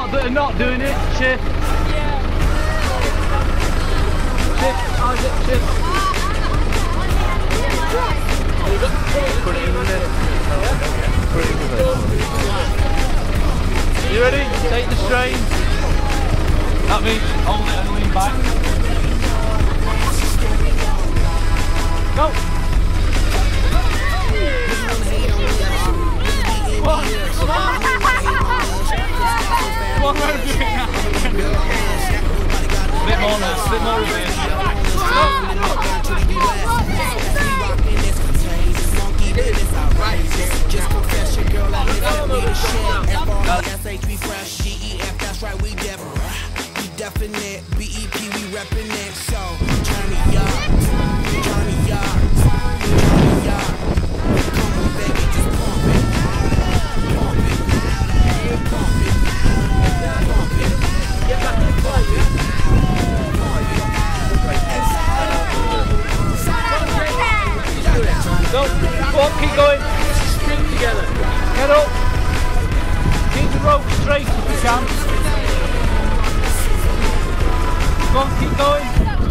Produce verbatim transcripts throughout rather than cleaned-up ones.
lot that are not doing it. Chip. Chip. How's it, Chip? Put it in there. Put it in there. You ready? Take the strain. That means hold it and lean back. Go! Come on! Come on! Come on, we're doing it now. A bit more now, a bit more reverse. Just confess your girl, I live me to share. S H we fresh, G E F, that's right, we def. We definite, B E P, we reppin' it. So, turn me up, turn me up, turn me up. Come on, baby, just pump it. Pump it, pump it, pump it. Get back and pump it. Go, go on, keep going. String together. Get up. Keep the rope straight if you can. Go on, keep going.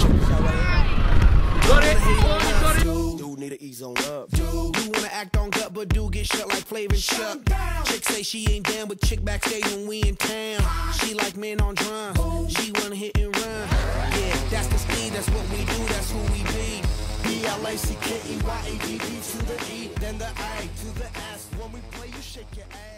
Got it. Got it. Dude need to ease on up. Dude, you wanna act on gut, but dude get shut like Flavor Shuck. Chick say she ain't down, but chick backstage when we in town. She like men on drums. She wanna hit and run. Yeah, that's the speed. That's what we do. That's who we be. B L A C K E Y A D D to the E, then the I to the S. When we play, you shake your ass.